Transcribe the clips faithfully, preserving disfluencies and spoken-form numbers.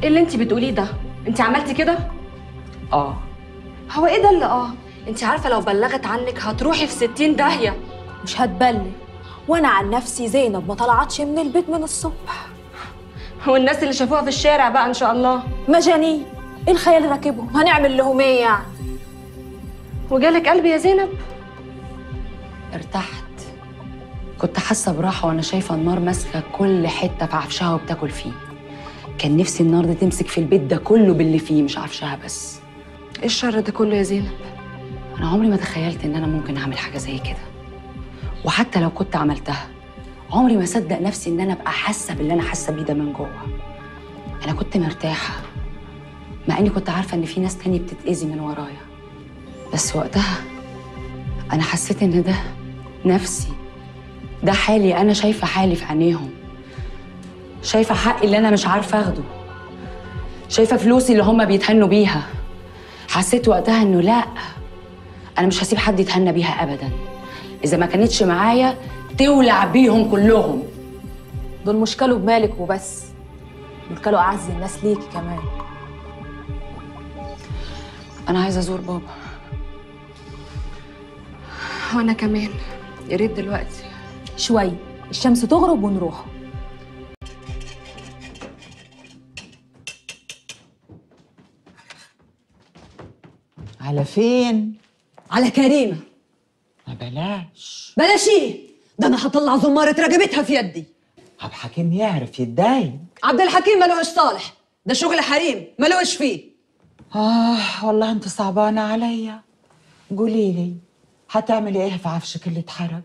ايه اللي انت بتقوليه ده؟ انت عملتي كده؟ اه. هو ايه ده اللي اه؟ انت عارفه لو بلغت عنك هتروحي في ستين داهيه. مش هتبلغ، وانا عن نفسي زينب ما طلعتش من البيت من الصبح. هو الناس اللي شافوها في الشارع بقى ان شاء الله مجانين، ايه الخيال راكبهم؟ هنعمل لهم ايه يعني؟ وجالك قلبي يا زينب؟ ارتحت، كنت حاسه براحه وانا شايفه النار ماسكه كل حته في عفشها وبتاكل فيه. كان نفسي النار دي تمسك في البيت ده كله باللي فيه، مش عفشها بس. ايه الشر ده كله يا زينب؟ انا عمري ما تخيلت ان انا ممكن اعمل حاجه زي كده، وحتى لو كنت عملتها عمري ما صدق نفسي ان انا ابقى حاسه باللي انا حاسه بيه ده من جوه. انا كنت مرتاحه مع اني كنت عارفه ان في ناس تانية بتتاذي من ورايا، بس وقتها انا حسيت ان ده نفسي، ده حالي، انا شايفه حالي في عينيهم، شايفه حقي اللي انا مش عارفه اخده، شايفه فلوسي اللي هم بيتهنوا بيها. حسيت وقتها انه لا، انا مش هسيب حد يتهنى بيها ابدا، اذا ما كانتش معايا تولع بيهم كلهم. دول مش كلوا بمالك وبس، دول كلوا اعز الناس ليكي كمان. انا عايزه ازور بابا. وانا كمان، يا ريت دلوقتي. شوي الشمس تغرب ونروح. على فين؟ على كريمة. ما بلاش. بلاش ايه؟ ده انا هطلع زمارة رقبتها في يدي. عبد الحكيم يعرف يتضايق. عبد الحكيم ملوش صالح، ده شغل حريم ملوش فيه. آه والله أنت صعبانة عليا. قولي لي هتعملي إيه في عفشك اللي اتحرق؟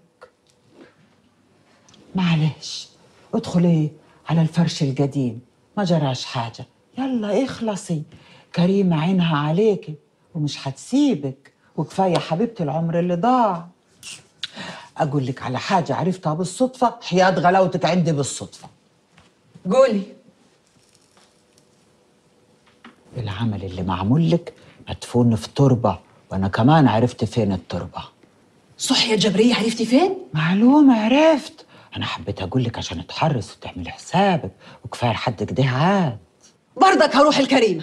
معلش ادخلي على الفرش القديم، ما جراش حاجة، يلا اخلصي. كريمة عينها عليكي ومش هتسيبك، وكفاية حبيبتي العمر اللي ضاع. أقول لك على حاجة عرفتها بالصدفة، حياة غلاوتك عندي بالصدفة. قولي. العمل اللي معمول لك مدفون في تربة، وأنا كمان عرفت فين التربة. صح يا جبرية، عرفتي فين؟ معلومة عرفت. أنا حبيت أقول لك عشان تحرص وتعملي حسابك، وكفاية لحد كده عاد. برضك هروح الكريمة.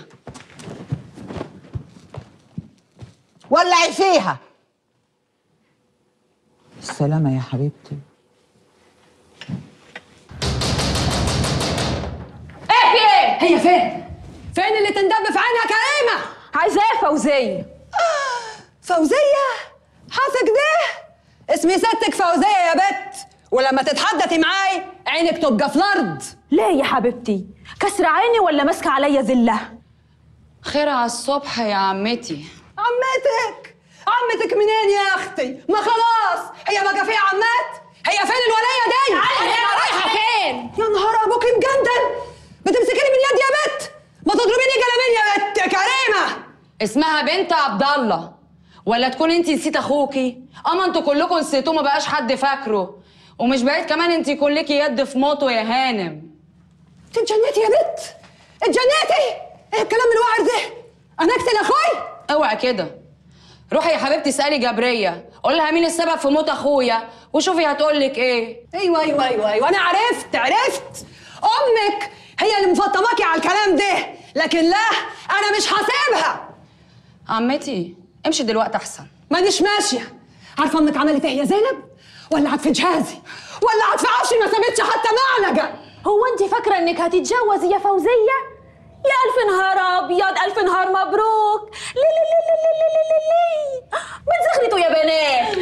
ولعي فيها. السلامة يا حبيبتي. ايه في ايه؟ هي فين؟ فين اللي تندب في عينها كريمة؟ عايزاه فوزية. آه فوزية؟ حاسك ده؟ اسمي ستك فوزية يا بت، ولما تتحدثي معاي عينك تبقى في الأرض. ليه يا حبيبتي؟ كسر عيني ولا ماسكة عليا زلة؟ خير على الصبح يا عمتي. عمتك؟ عمتك منين يا اختي؟ ما خلاص هي بقى فيها عمات؟ هي فين الولايه دي؟ هي رايحه فين؟ يا نهار ابوك مجندل، بتمسكيني من يدي يا بت، ما تضربيني قلمين يا بت. كريمه اسمها بنت عبد الله، ولا تكون انت نسيت اخوكي؟ اما انتوا كلكم نسيتوه، ما بقاش حد فاكره، ومش بعيد كمان انت يكون ليكي يد في موته يا هانم. انت اتجنيتي يا بت، اتجنيتي. ايه الكلام الوعر ده؟ انا اقتل اخوي؟ اوعي كده. روحي يا حبيبتي اسالي جبريه، قول لها مين السبب في موت اخويا، وشوفي هتقول لك ايه. ايوه ايوه ايوه ايوه انا عرفت عرفت. امك هي اللي مفطماكي على الكلام ده، لكن لا، انا مش هسيبها. عمتي امشي دلوقتي احسن. مانيش ماشيه. عارفه امك عملت ايه يا زينب؟ ولعت في جهازي، ولعت في عفشي، ما سابتش حتى معلقه. هو انت فاكره انك هتتجوزي يا فوزيه؟ يا ألف نهار أبيض، ألف نهار مبروك. لي لي لي لي لي لي لي لي ما تزغرتوا يا بنات.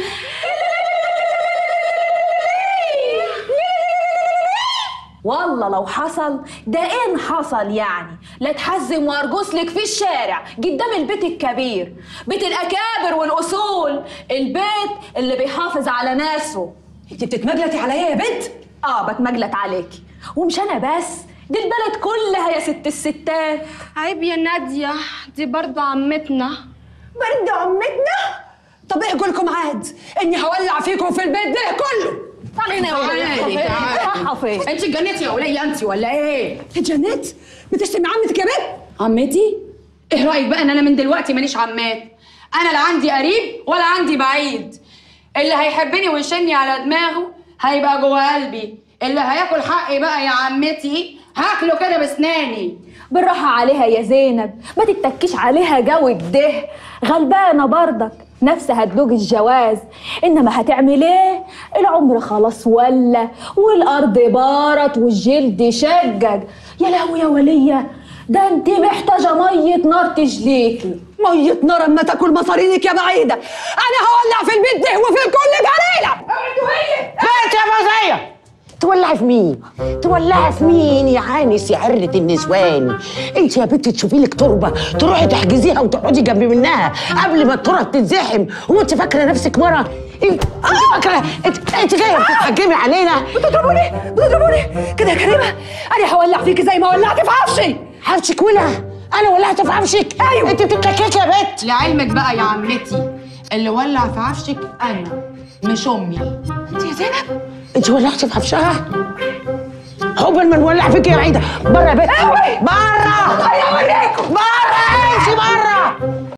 والله لو حصل ده إن حصل يعني لا تحزم وارجسلك في الشارع قدام البيت الكبير، بيت الأكابر والأصول، البيت اللي بيحافظ على ناسه. انت بتتمجلتي عليا يا بنت؟ اه بتمجلت عليكي، ومش أنا بس، دي البلد كلها يا ست الستات. عيب يا نادية، دي برضه عمتنا. برضه عمتنا؟ طب ايه قولكم عاد اني هولع فيكم في البيت ده كله. تعالي يا وليه، رايحه فين؟ انت اتجننتي يا وليه انت ولا ايه؟ اتجننت؟ بتشتمي عمتك يا بنت؟ عمتي؟ ايه رايك بقى ان انا من دلوقتي ماليش عمات؟ انا لا عندي قريب ولا عندي بعيد. اللي هيحبني ويشني على دماغه هيبقى جوه قلبي، اللي هياكل حقي بقى يا عمتي هاكله كده بسناني. بالراحة عليها يا زينب، ما تتكيش عليها جو كده، غلبانة برضك نفسها هتدوج الجواز، انما هتعمل ايه؟ العمر خلاص ولا، والارض بارت والجلد شجج. يا لهوي يا ولية، ده انت محتاجة مية نار تجليكي. مية نار اما تاكل مصارينك يا بعيدة، انا هولع في البيت ده وفي كل جريلة. بنت يا فوزية، تولعي في مين؟ تولعي في مين يا عانس يا عرة النسوان؟ انت يا بنت تشوفي لك تربه تروحي تحجزيها وتقعدي جنب منها قبل ما التراب تتزحم، وانت فاكره نفسك مره؟ انت فاكره انت انت جايه بتتهجمي علينا؟ بتضربوني بتضربوني كده يا كريمة، انا هولع فيكي زي ما ولعت في عفشي. عفشك ولا؟ انا ولعت في عفشك؟ ايوه. انت بتتلككي يا بنت. لعلمك بقى يا عمتي، اللي ولع في عفشك انا مش امي. انت يا زينب انت ولعتي في عفشها؟ عقبال ما نولع فيكي يا بعيده. بره يا بنت، بره.